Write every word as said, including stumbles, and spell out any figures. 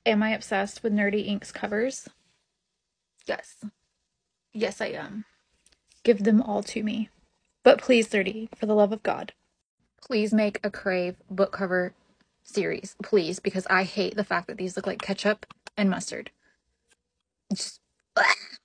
Am I obsessed with Nerdy Inks covers? Yes. Yes, I am. Give them all to me. But please, Nerdy, for the love of God, please make a Crave book cover series, please, because I hate the fact that these look like ketchup and mustard. Just, ugh.